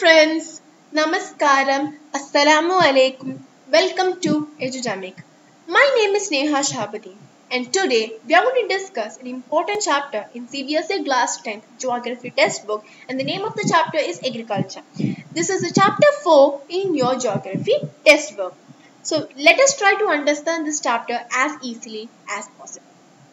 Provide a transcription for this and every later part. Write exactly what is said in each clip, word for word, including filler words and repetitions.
friends, Namaskaram, Assalamu alaikum. Welcome to Edudamic. My name is Neha Shahabudin, and today we are going to discuss an important chapter in C B S E Class tenth Geography Textbook, and the name of the chapter is Agriculture. This is the chapter four in your Geography textbook. So let us try to understand this chapter as easily as possible.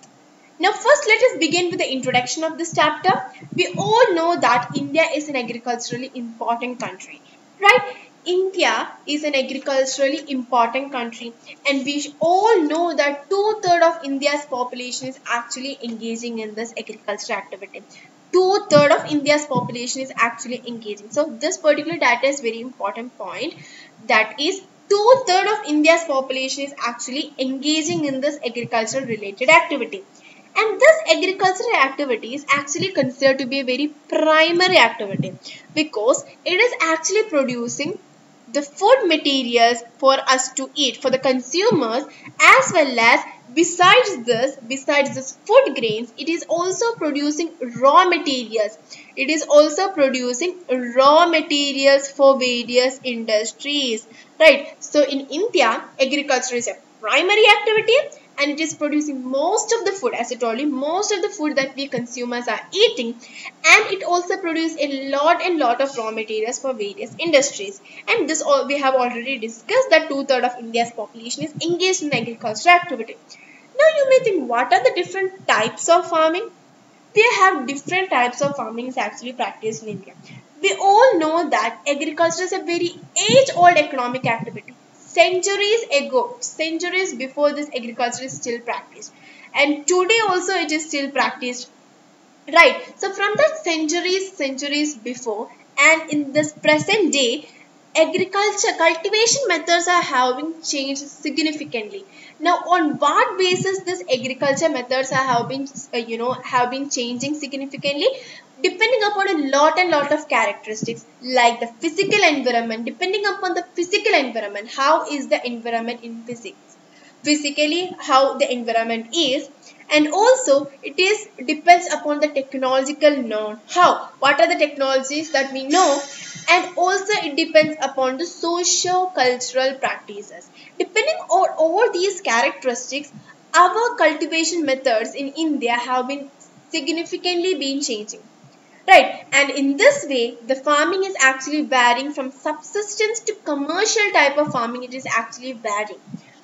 Now first let us begin with the introduction of this chapter. We all know that India is an agriculturally important country, right? India is an agriculturally important country, and we all know that two-thirds of India's population is actually engaging in this agriculture activity. Two-thirds of India's population is actually engaging. So this particular data is very important point. That is, two-thirds of India's population is actually engaging in this agriculture related activity. And this agricultural activity is actually considered to be a very primary activity because it is actually producing the food materials for us to eat, for the consumers, as well as besides this, besides this food grains, it is also producing raw materials. It is also producing raw materials for various industries, right? So in India, agriculture is a primary activity, and it is producing most of the food, as I told you, most of the food that we consumers are eating, and it also produces a lot and lot of raw materials for various industries. And this all we have already discussed that two-thirds of India's population is engaged in agricultural activity. Now you may think, what are the different types of farming? We have different types of farming is actually practiced in India. We all know that agriculture is a very age-old economic activity. Centuries ago, centuries before this, agriculture is still practiced, and today also it is still practiced, right? So from that centuries, centuries before, and in this present day, agriculture cultivation methods are having changed significantly. Now on what basis this agriculture methods are have been uh, you know have been changing significantly? Depending upon a lot and lot of characteristics like the physical environment. Depending upon the physical environment, how is the environment in physics, physically how the environment is, and also it is depends upon the technological know how, what are the technologies that we know, and also it depends upon the socio-cultural practices. Depending on all these characteristics, our cultivation methods in India have been significantly been changing. Right, and in this way, the farming is actually varying from subsistence to commercial type of farming. It is actually varying.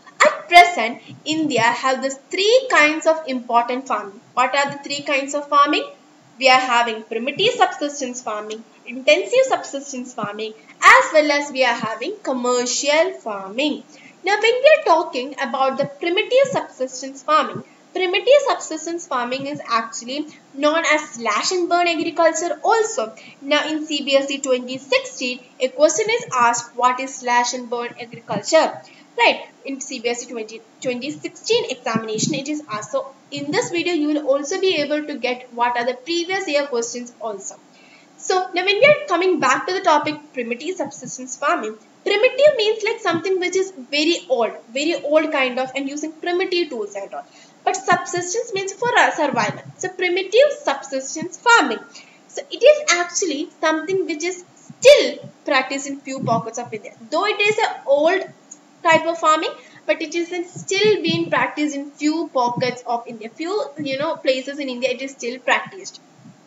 At present, India has these three kinds of important farming. What are the three kinds of farming? We are having primitive subsistence farming, intensive subsistence farming, as well as we are having commercial farming. Now, when we are talking about the primitive subsistence farming, primitive subsistence farming is actually known as slash and burn agriculture also. Now in C B S E twenty sixteen, a question is asked, what is slash and burn agriculture? Right, in C B S E twenty sixteen examination it is asked. So in this video you will also be able to get what are the previous year questions also. So now when we are coming back to the topic primitive subsistence farming, primitive means like something which is very old, very old kind of, and using primitive tools and all. But subsistence means for our survival. So primitive subsistence farming. So it is actually something which is still practiced in few pockets of India. Though it is an old type of farming, but it is still being practiced in few pockets of India. Few you know places in India it is still practiced.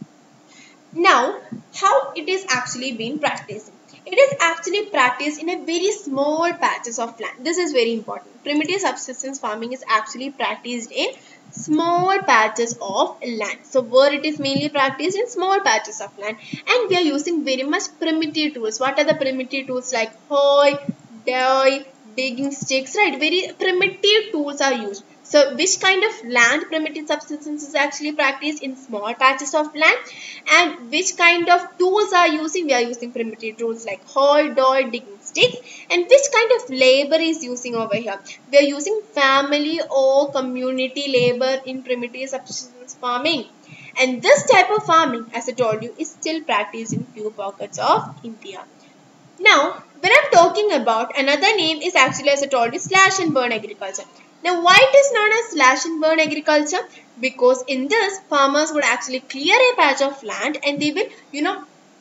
Now, how it is actually being practiced? It is actually practiced in a very small patches of land. This is very important. Primitive subsistence farming is actually practiced in small patches of land. So where it is mainly practiced in small patches of land, and we are using very much primitive tools. What are the primitive tools? Like hoe, die, digging sticks, right? Very primitive tools are used. So which kind of land primitive subsistence is actually practiced? In small patches of land. And which kind of tools are using? We are using primitive tools like hoe, doy, digging sticks. And which kind of labor is using over here? We are using family or community labor in primitive subsistence farming. And this type of farming, as I told you, is still practiced in few pockets of India. Now, when I'm talking about another name is actually, as I told you, slash and burn agriculture. Now, why it is known as slash and burn agriculture? Because in this, farmers would actually clear a patch of land and they will, you know,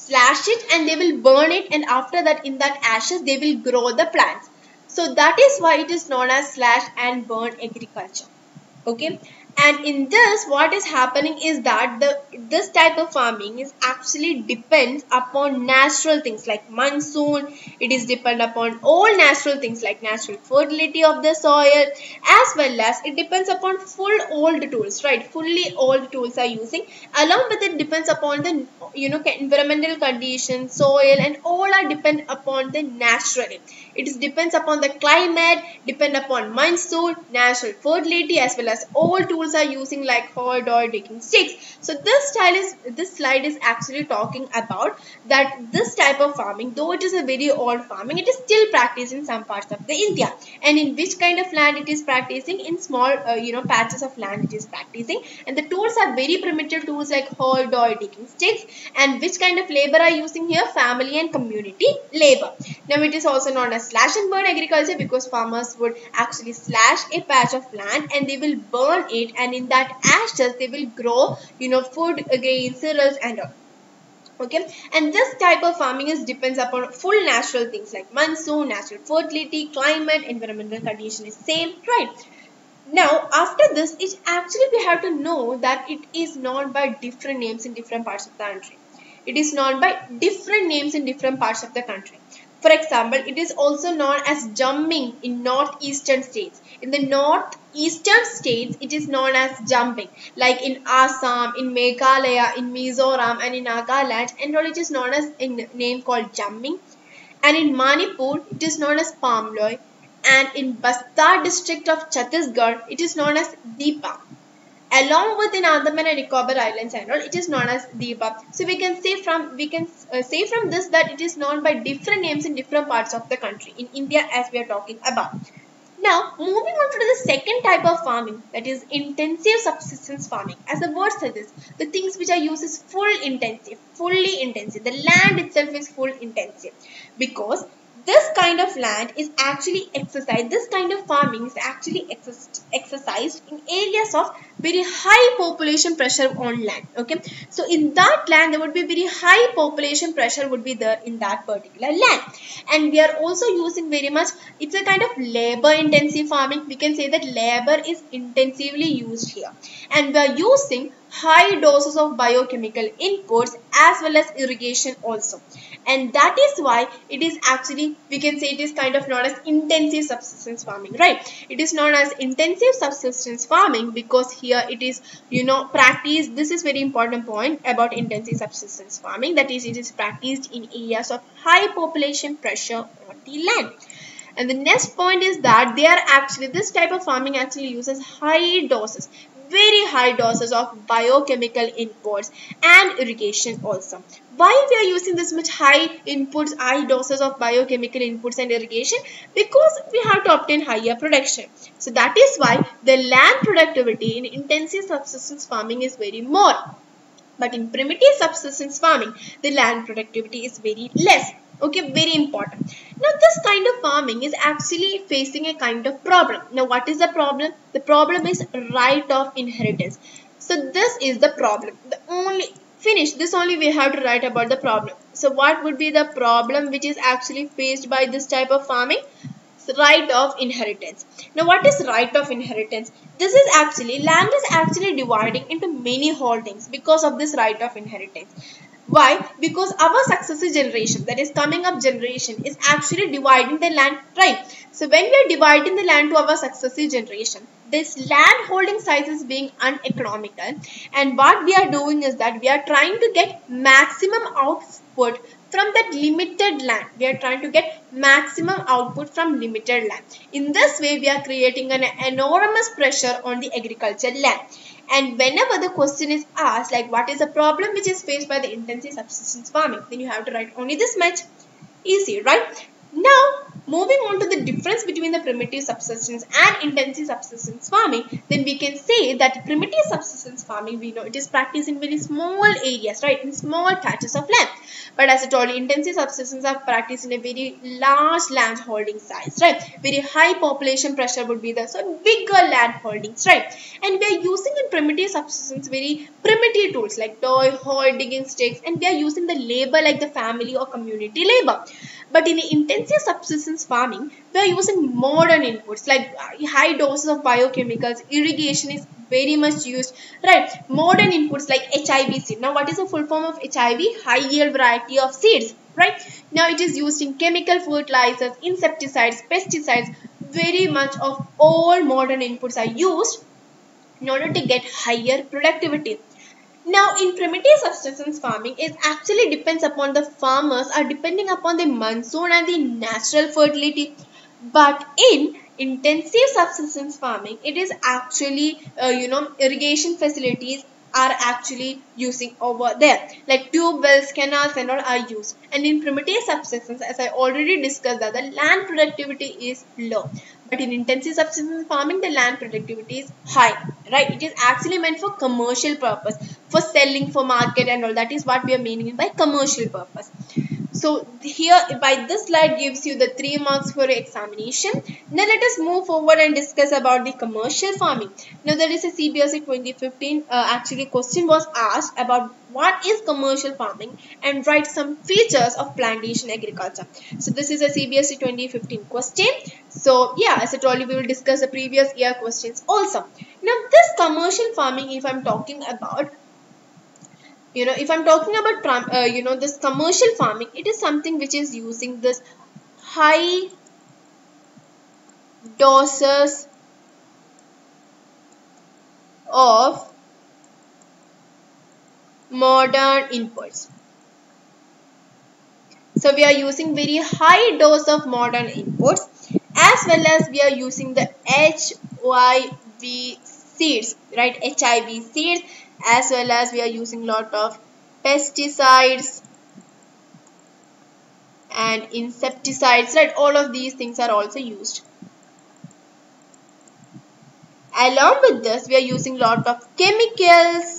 slash it and they will burn it, and after that in that ashes they will grow the plants. So that is why it is known as slash and burn agriculture. Okay, and in this what is happening is that the this type of farming is actually depends upon natural things like monsoon. It is depend upon all natural things like natural fertility of the soil, as well as it depends upon full old tools, right? Fully old tools are using, along with it depends upon the you know environmental conditions, soil, and all are depend upon the naturally. It is depends upon the climate, depend upon monsoon, natural fertility, as well as all tools are using like hoe, doy, digging sticks. So this style is this slide is actually talking about that this type of farming, though it is a very old farming, it is still practiced in some parts of the India. And in which kind of land it is practicing? In small uh, you know patches of land it is practicing, and the tools are very primitive tools like hoe, doy, digging sticks. And which kind of labor are using here? Family and community labor. Now it is also known as slash and burn agriculture because farmers would actually slash a patch of land and they will burn it, and in that ashes they will grow you know food, grains, cereals, and all. Okay, and this type of farming is depends upon full natural things like monsoon, natural fertility, climate, environmental condition is same, right? Now after this, it actually we have to know that it is known by different names in different parts of the country. It is known by different names in different parts of the country. For example, it is also known as jumping in northeastern states. In the northeastern states, it is known as jumping. Like in Assam, in Meghalaya, in Mizoram, and in Nagaland, and all it is known as a name called jumping. And in Manipur, it is known as Pamloy. And in Bastar district of Chhattisgarh, it is known as Deepa. Along with in Andaman and Nicobar Islands and all, it is known as Deepa. So we can say from we can uh, say from this that it is known by different names in different parts of the country in India, as we are talking about. Now moving on to the second type of farming, that is intensive subsistence farming. As the word suggests, the things which are used is full intensive, fully intensive. The land itself is full intensive because this kind of land is actually exercised, this kind of farming is actually exercised in areas of very high population pressure on land. Okay, so in that land there would be very high population pressure would be there in that particular land. And we are also using very much, it's a kind of labor intensive farming. We can say that labor is intensively used here, and we are using high doses of biochemical inputs as well as irrigation also. And that is why it is actually, we can say it is kind of known as intensive subsistence farming, right? It is known as intensive subsistence farming because here it is, you know, practiced. This is very important point about intensive subsistence farming, that is it is practiced in areas of high population pressure on the land. And the next point is that they are actually, this type of farming actually uses high doses, very high doses of biochemical inputs and irrigation also. Why we are using this much high inputs, high doses of biochemical inputs and irrigation? Because we have to obtain higher production. So that is why the land productivity in intensive subsistence farming is very more. But in primitive subsistence farming, the land productivity is very less. Okay, very important. Now this kind of farming is actually facing a kind of problem. Now what is the problem? The problem is right of inheritance. So this is the problem. The only finish this only we have to write about the problem. So what would be the problem which is actually faced by this type of farming? Right of inheritance. Now what is right of inheritance? This is actually, land is actually dividing into many holdings because of this right of inheritance. Why? Because our successive generation, that is coming up generation, is actually dividing the land, right? So when we are dividing the land to our successive generation, this land holding size is being uneconomical, and what we are doing is that we are trying to get maximum output from that limited land. We are trying to get maximum output from limited land. In this way, we are creating an enormous pressure on the agricultural land. And whenever the question is asked, like what is the problem which is faced by the intensive subsistence farming, then you have to write only this much. Easy, right? Now, Moving on to the difference between the primitive subsistence and intensive subsistence farming, then we can say that primitive subsistence farming, we know it is practiced in very small areas, right, in small patches of land. But as I told you, intensive subsistence are practiced in a very large land holding size, right? Very high population pressure would be there, so bigger land holdings, right? And we are using in primitive subsistence very primitive tools like toy, hoe, digging sticks, and we are using the labor like the family or community labor. But in intensive subsistence farming, we are using modern inputs like high doses of biochemicals. Irrigation is very much used, right? Modern inputs like H I V seed. Now, what is the full form of H I V? High yield variety of seeds, right? Now, it is used in chemical fertilizers, insecticides, pesticides. Very much of all modern inputs are used in order to get higher productivity. Now, in primitive subsistence farming, it actually depends upon the farmers are depending upon the monsoon and the natural fertility. But in intensive subsistence farming, it is actually, uh, you know, irrigation facilities are actually using over there. Like tube wells, canals and all are used. And in primitive subsistence, as I already discussed, that the land productivity is low. But in intensive subsistence farming, the land productivity is high, right? It is actually meant for commercial purpose, for selling, for market and all. That is what we are meaning by commercial purpose. So here by this slide gives you the three marks for examination. Now let us move forward and discuss about the commercial farming. Now there is a C B S E twenty fifteen uh, actually question was asked about what is commercial farming and write some features of plantation agriculture. So this is a C B S E twenty fifteen question. So yeah, as I told you, we will discuss the previous year questions also. Now this commercial farming, if I'm talking about, you know, if I'm talking about, uh, you know, this commercial farming, it is something which is using this high doses of modern inputs. So we are using very high dose of modern inputs, as well as we are using the H I V seeds, right? H I V seeds, as well as we are using lot of pesticides and insecticides, right? All of these things are also used. Along with this, we are using lot of chemicals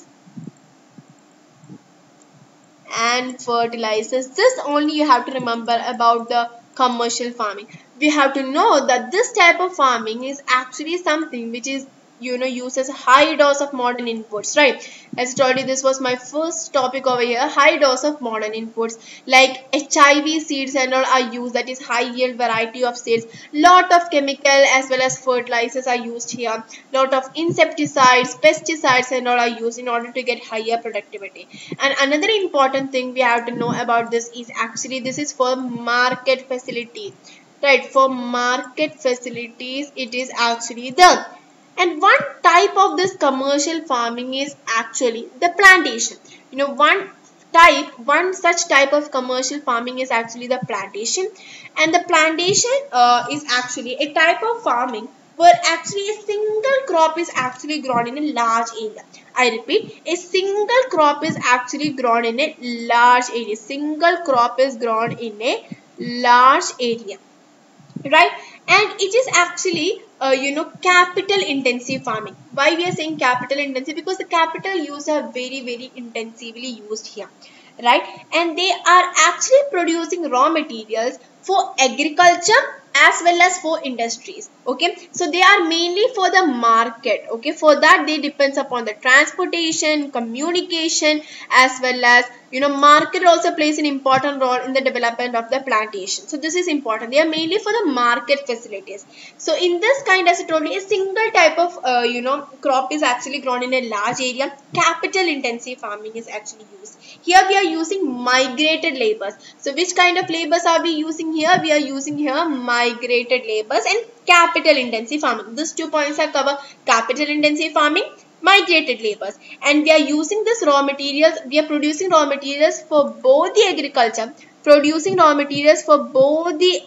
and fertilizers. This only you have to remember about the commercial farming. We have to know that this type of farming is actually something which is, you know, uses high dose of modern inputs, right? As I told you, this was my first topic over here. High dose of modern inputs like H I V seeds and all are used, that is high yield variety of seeds. Lot of chemical as well as fertilizers are used here. Lot of insecticides, pesticides and all are used in order to get higher productivity. And another important thing we have to know about this is actually this is for market facility, right? For market facilities it is actually the. And one type of this commercial farming is actually the plantation. You know, one type, one such type of commercial farming is actually the plantation. And the plantation uh, is actually a type of farming where actually a single crop is actually grown in a large area. I repeat, a single crop is actually grown in a large area. Single crop is grown in a large area, right? And it is actually uh, you know, capital intensive farming. Why we are saying capital intensive? Because the capital use are very very intensively used here, right? And they are actually producing raw materials for agriculture as well as for industries. Okay, so they are mainly for the market. Okay, for that they depends upon the transportation, communication, as well as, you know, market also plays an important role in the development of the plantation. So this is important. They are mainly for the market facilities. So in this kind, as I told you, a single type of uh, you know, crop is actually grown in a large area. Capital intensive farming is actually used. Here we are using migrated labors. So which kind of labors are we using here? We are using here migrated labors and capital intensive farming. These two points are covered: capital intensive farming, migrated labors. And we are using this raw materials, we are producing raw materials for both the agriculture, producing raw materials for both the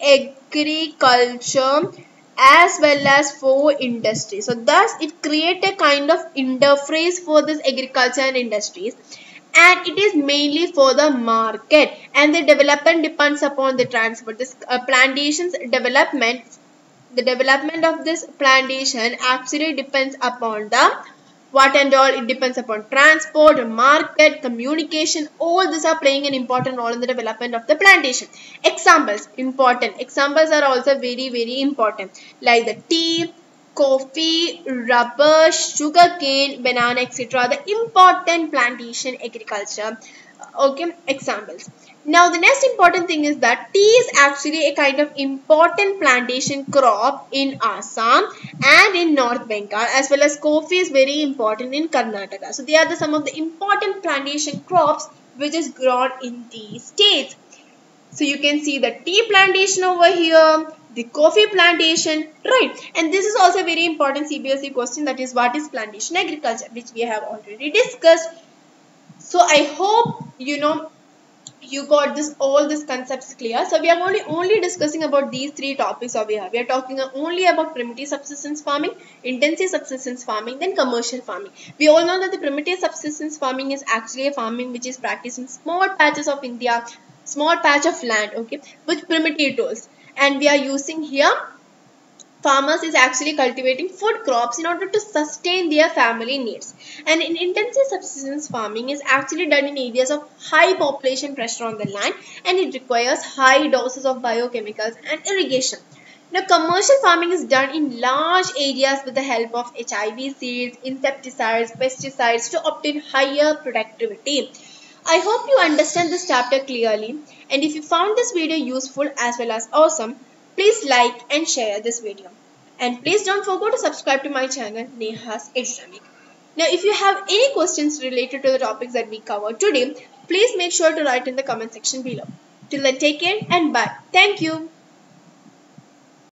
agriculture as well as for industry. So thus it creates a kind of interface for this agriculture and industries. and it is mainly for the market, and the development depends upon the transport. This uh, plantations development, the development of this plantation actually depends upon the what and all. It depends upon transport, market, communication. All these are playing an important role in the development of the plantation. Examples, important examples are also very very important, like the tea, coffee, rubber, sugarcane, banana, et cetera. The important plantation agriculture. Okay, examples. Now the next important thing is that tea is actually a kind of important plantation crop in Assam and in North Bengal, as well as coffee is very important in Karnataka. So they are the some of the important plantation crops which is grown in these states. So you can see the tea plantation over here, the coffee plantation, right? And this is also a very important C B S E question, that is what is plantation agriculture, which we have already discussed. So I hope you know you got this all these concepts clear. So we are only only discussing about these three topics over here. We are talking only about primitive subsistence farming, intensive subsistence farming, then commercial farming. We all know that the primitive subsistence farming is actually a farming which is practiced in small patches of India, small patch of land, okay, with primitive tools, and we are using here farmers is actually cultivating food crops in order to sustain their family needs. And in intensive subsistence farming is actually done in areas of high population pressure on the land, and it requires high doses of biochemicals and irrigation. Now commercial farming is done in large areas with the help of H I V seeds, insecticides, pesticides to obtain higher productivity. I hope you understand this chapter clearly, and if you found this video useful as well as awesome, please like and share this video. And please don't forget to subscribe to my channel, Neha's EduJamic. Now if you have any questions related to the topics that we covered today, please make sure to write in the comment section below. Till then, take care and bye. Thank you.